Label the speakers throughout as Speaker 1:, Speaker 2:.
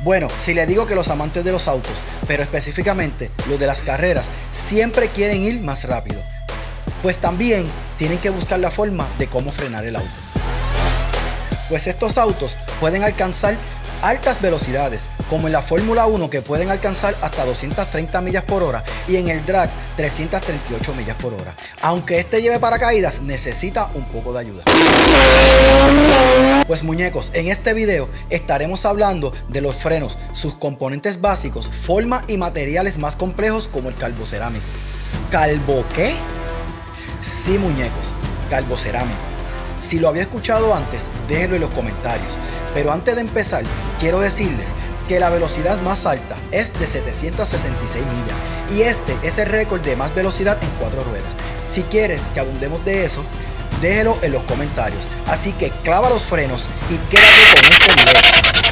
Speaker 1: Bueno, si le digo que los amantes de los autos, pero específicamente los de las carreras, siempre quieren ir más rápido, pues también tienen que buscar la forma de cómo frenar el auto. Pues estos autos pueden alcanzar altas velocidades, como en la Fórmula 1, que pueden alcanzar hasta 230 millas por hora, y en el drag 338 millas por hora. Aunque este lleve paracaídas, necesita un poco de ayuda. Pues muñecos, en este video estaremos hablando de los frenos, sus componentes básicos, forma y materiales más complejos como el carbocerámico. ¿Calbo qué? Sí muñecos, carbocerámico. Si lo había escuchado antes, déjenlo en los comentarios. Pero antes de empezar, quiero decirles que la velocidad más alta es de 766 millas y este es el récord de más velocidad en 4 ruedas. Si quieres que abundemos de eso, déjelo en los comentarios. Así que clava los frenos y quédate con este video.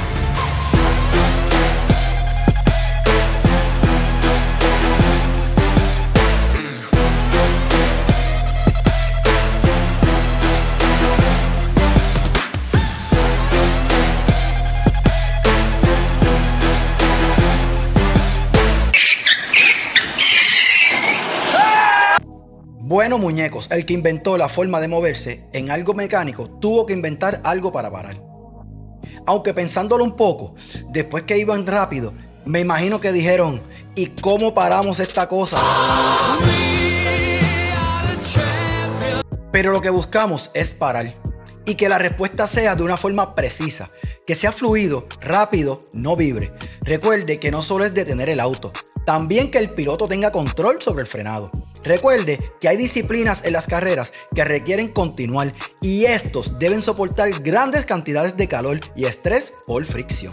Speaker 1: Bueno muñecos, el que inventó la forma de moverse en algo mecánico tuvo que inventar algo para parar. Aunque pensándolo un poco, después que iban rápido, me imagino que dijeron, ¿y cómo paramos esta cosa? Pero lo que buscamos es parar y que la respuesta sea de una forma precisa, que sea fluido, rápido, no vibre. Recuerde que no solo es detener el auto, también que el piloto tenga control sobre el frenado. Recuerde que hay disciplinas en las carreras que requieren continuar y estos deben soportar grandes cantidades de calor y estrés por fricción.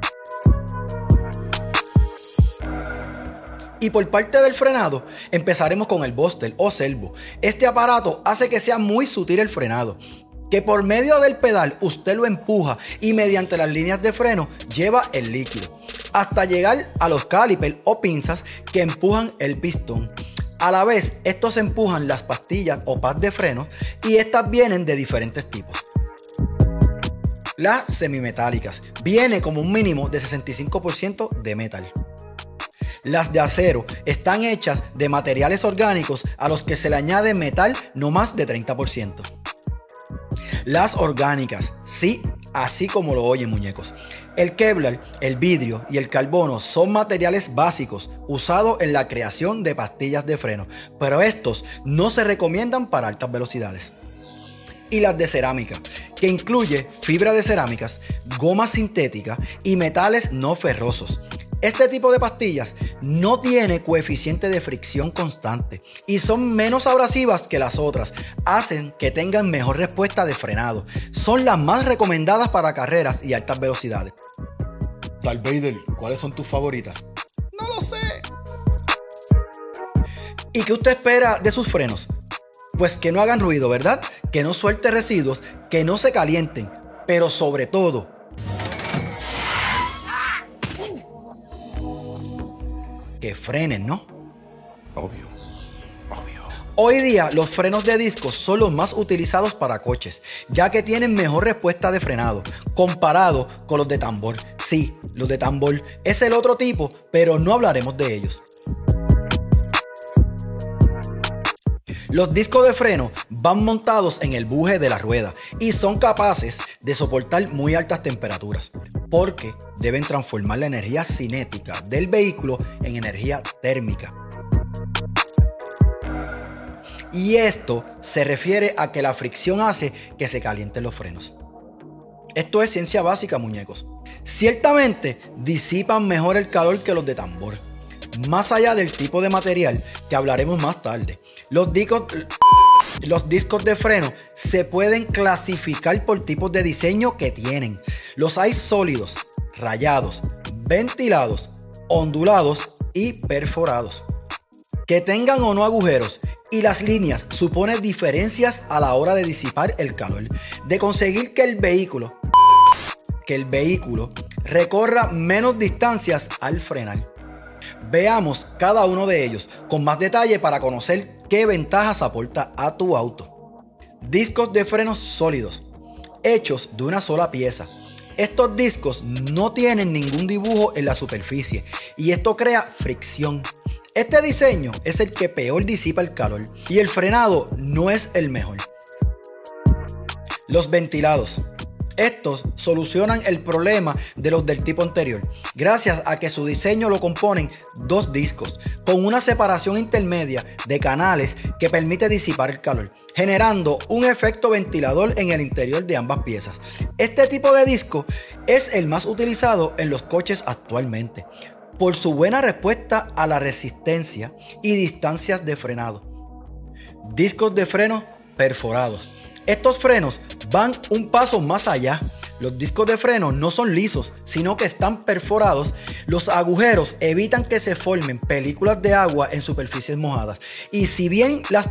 Speaker 1: Y por parte del frenado, empezaremos con el Buster o servo. Este aparato hace que sea muy sutil el frenado, que por medio del pedal usted lo empuja y mediante las líneas de freno lleva el líquido, hasta llegar a los calipers o pinzas que empujan el pistón. A la vez, estos empujan las pastillas o pads de freno y estas vienen de diferentes tipos. Las semimetálicas viene como un mínimo de 65% de metal. Las de acero están hechas de materiales orgánicos a los que se le añade metal no más de 30%. Las orgánicas, sí, así como lo oyen muñecos. El Kevlar, el vidrio y el carbono son materiales básicos usados en la creación de pastillas de freno, pero estos no se recomiendan para altas velocidades. Y las de cerámica, que incluye fibra de cerámicas, goma sintética y metales no ferrosos. Este tipo de pastillas no tiene coeficiente de fricción constante y son menos abrasivas que las otras, hacen que tengan mejor respuesta de frenado. Son las más recomendadas para carreras y altas velocidades. Darth Vader, ¿cuáles son tus favoritas? No lo sé. ¿Y qué usted espera de sus frenos? Pues que no hagan ruido, ¿verdad? Que no suelte residuos, que no se calienten, pero sobre todo, que frenen, ¿no? Obvio. Hoy día los frenos de disco son los más utilizados para coches, ya que tienen mejor respuesta de frenado, comparado con los de tambor. Sí, los de tambor es el otro tipo, pero no hablaremos de ellos. Los discos de freno van montados en el buje de la rueda y son capaces de soportar muy altas temperaturas, porque deben transformar la energía cinética del vehículo en energía térmica. Y esto se refiere a que la fricción hace que se calienten los frenos. Esto es ciencia básica, muñecos. Ciertamente disipan mejor el calor que los de tambor, más allá del tipo de material que hablaremos más tarde. Los discos de freno se pueden clasificar por tipos de diseño que tienen. Los hay sólidos, rayados, ventilados, ondulados y perforados. Que tengan o no agujeros y las líneas supone diferencias a la hora de disipar el calor, de conseguir que el vehículo recorra menos distancias al frenar. Veamos cada uno de ellos con más detalle para conocer qué ventajas aporta a tu auto. Discos de frenos sólidos, hechos de una sola pieza. Estos discos no tienen ningún dibujo en la superficie y esto crea fricción. Este diseño es el que peor disipa el calor y el frenado no es el mejor. Los ventilados. Estos solucionan el problema de los del tipo anterior, gracias a que su diseño lo componen dos discos, con una separación intermedia de canales que permite disipar el calor, generando un efecto ventilador en el interior de ambas piezas. Este tipo de disco es el más utilizado en los coches actualmente, por su buena respuesta a la resistencia y distancias de frenado. Discos de freno perforados. Estos frenos van un paso más allá. Los discos de freno no son lisos, sino que están perforados. Los agujeros evitan que se formen películas de agua en superficies mojadas. Y si bien las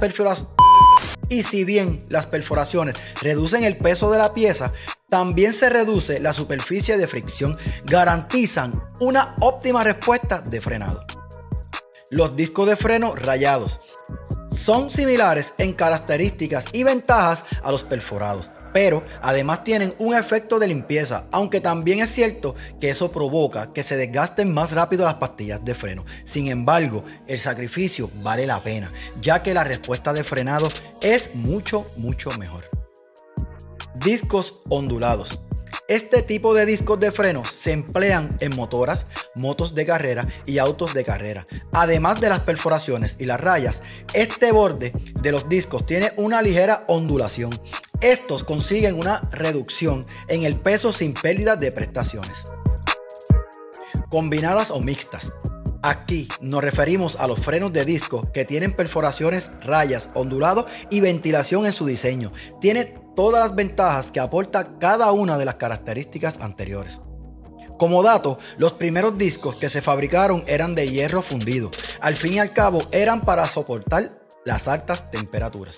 Speaker 1: perforaciones reducen el peso de la pieza, también se reduce la superficie de fricción. Garantizan una óptima respuesta de frenado. Los discos de freno rayados. Son similares en características y ventajas a los perforados, pero además tienen un efecto de limpieza, aunque también es cierto que eso provoca que se desgasten más rápido las pastillas de freno. Sin embargo, el sacrificio vale la pena, ya que la respuesta de frenado es mucho mejor. Discos ondulados. Este tipo de discos de freno se emplean en motoras, motos de carrera y autos de carrera. Además de las perforaciones y las rayas, este borde de los discos tiene una ligera ondulación. Estos consiguen una reducción en el peso sin pérdida de prestaciones. Combinadas o mixtas. Aquí nos referimos a los frenos de disco que tienen perforaciones, rayas, ondulados y ventilación en su diseño. Tiene todas las ventajas que aporta cada una de las características anteriores. Como dato, los primeros discos que se fabricaron eran de hierro fundido. Al fin y al cabo eran para soportar las altas temperaturas.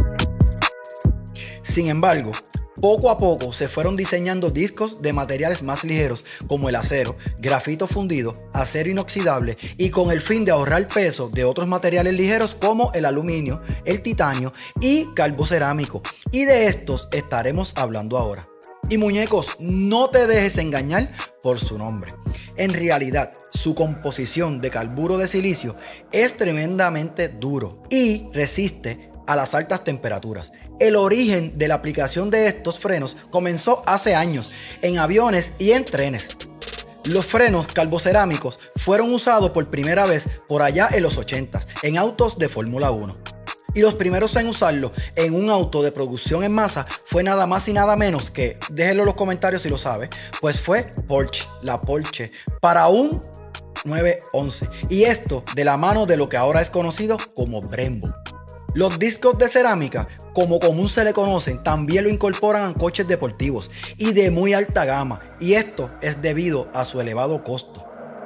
Speaker 1: Sin embargo, poco a poco se fueron diseñando discos de materiales más ligeros como el acero, grafito fundido, acero inoxidable y con el fin de ahorrar peso de otros materiales ligeros como el aluminio, el titanio y carbocerámico. Y de estos estaremos hablando ahora. Y muñecos, no te dejes engañar por su nombre. En realidad, su composición de carburo de silicio es tremendamente duro y resiste a las altas temperaturas. El origen de la aplicación de estos frenos comenzó hace años en aviones y en trenes. Los frenos carbocerámicos fueron usados por primera vez por allá en los 80s en autos de Fórmula 1. Y los primeros en usarlo en un auto de producción en masa fue nada más y nada menos que, déjenlo en los comentarios si lo sabe, pues fue Porsche, la Porsche, para un 911. Y esto de la mano de lo que ahora es conocido como Brembo. Los discos de cerámica, como común se le conocen, también lo incorporan a coches deportivos y de muy alta gama, y esto es debido a su elevado costo.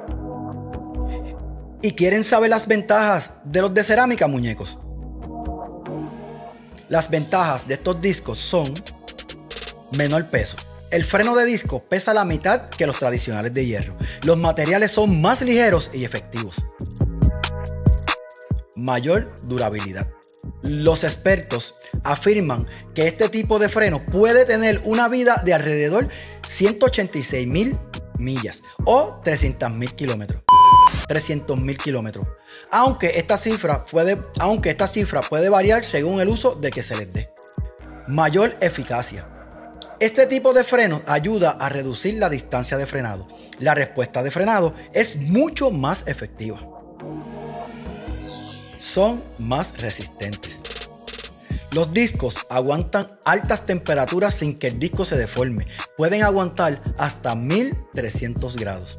Speaker 1: ¿Y quieren saber las ventajas de los de cerámica, muñecos? Las ventajas de estos discos son menor peso. El freno de disco pesa la mitad que los tradicionales de hierro. Los materiales son más ligeros y efectivos. Mayor durabilidad. Los expertos afirman que este tipo de freno puede tener una vida de alrededor 186.000 millas o 300.000 kilómetros. 300.000 kilómetros. Aunque esta cifra puede variar según el uso de que se les dé. Mayor eficacia. Este tipo de freno ayuda a reducir la distancia de frenado. La respuesta de frenado es mucho más efectiva. Son más resistentes. Los discos aguantan altas temperaturas sin que el disco se deforme. Pueden aguantar hasta 1300 grados.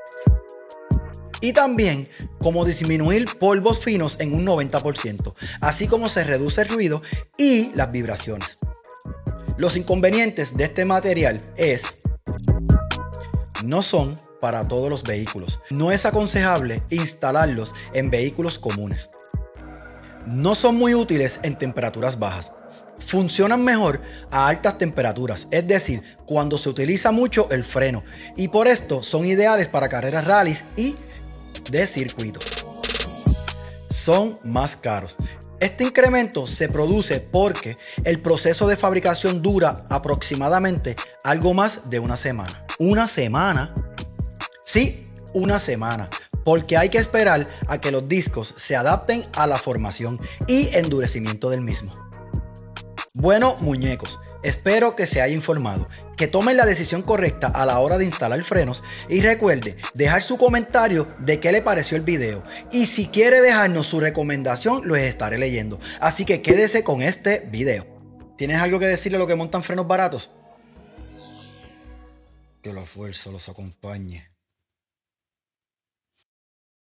Speaker 1: Y también como disminuir polvos finos en un 90%, así como se reduce el ruido y las vibraciones. Los inconvenientes de este material no son para todos los vehículos. No es aconsejable instalarlos en vehículos comunes. No son muy útiles en temperaturas bajas. Funcionan mejor a altas temperaturas, es decir, cuando se utiliza mucho el freno, y por esto son ideales para carreras rallies y de circuito. Son más caros. Este incremento se produce porque el proceso de fabricación dura aproximadamente algo más de una semana. ¿Una semana? Sí, una semana. Porque hay que esperar a que los discos se adapten a la formación y endurecimiento del mismo. Bueno, muñecos, espero que se haya informado, que tomen la decisión correcta a la hora de instalar frenos y recuerde dejar su comentario de qué le pareció el video y si quiere dejarnos su recomendación los estaré leyendo, así que quédese con este video. ¿Tienes algo que decirle a los que montan frenos baratos? Que la fuerza los acompañe.